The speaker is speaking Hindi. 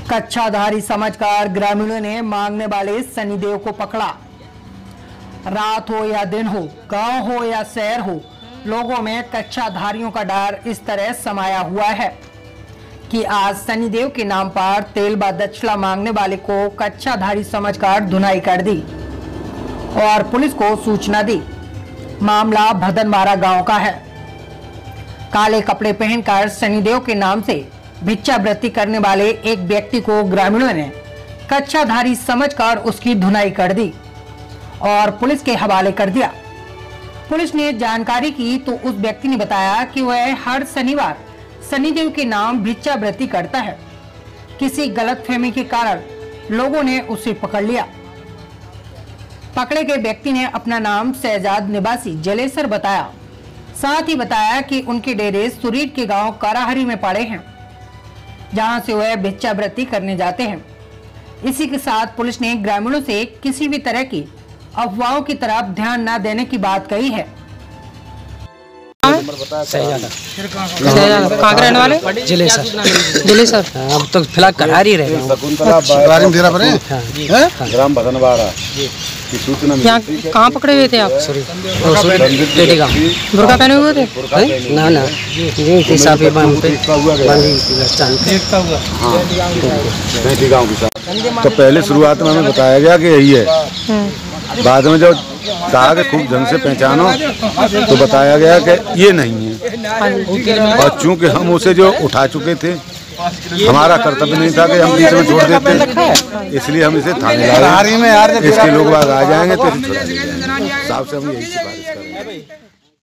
कच्छाधारी समझकर ग्रामीणों ने मांगने वाले शनिदेव को पकड़ा। रात हो या दिन हो, गांव हो या शहर हो, लोगों में कच्छाधारियों का डर इस तरह समाया हुआ है कि आज शनिदेव के नाम पर तेल व दक्षिणा मांगने वाले को कच्छाधारी समझकर धुनाई कर दी और पुलिस को सूचना दी। मामला भदनवारा गांव का है। काले कपड़े पहनकर शनिदेव के नाम से भिक्षावृत्ति करने वाले एक व्यक्ति को ग्रामीणों ने कच्छाधारी समझकर उसकी धुनाई कर दी और पुलिस के हवाले कर दिया। पुलिस ने जानकारी की तो उस व्यक्ति ने बताया कि वह हर शनिवार शनिदेव के नाम भिक्षावृत्ति करता है। किसी गलतफहमी के कारण लोगों ने उसे पकड़ लिया। पकड़े गए व्यक्ति ने अपना नाम शहजाद निवासी जलेसर बताया। साथ ही बताया कि उनके डेरे सुरीट के गांव कराहरी में पड़े हैं, जहां से वह भिक्षावृत्ति करने जाते हैं। इसी के साथ पुलिस ने ग्रामीणों से किसी भी तरह की अफवाहों की तरफ ध्यान न देने की बात कही है। कहाँ के रहने वाले? जलेसर। अब तो फिलहाल करारी रहे ग्राम भदनवारा की सूचना मिली। कहाँ पकड़े हुए थे आप? बुर्का पहने हुए थे? ना ना, तो पहले शुरुआत में हमें बताया गया कि यही है। बाद में जब कहा कि खूब ढंग से पहचानो तो बताया गया कि ये नहीं है। और चूंकि हम उसे जो उठा चुके थे, हमारा कर्तव्य नहीं था कि हम बीच में छोड़ देते, इसलिए हम इसे थाने लाए। इसके लोग बाग आ जाएंगे तो साहब से हम यही सिफारिश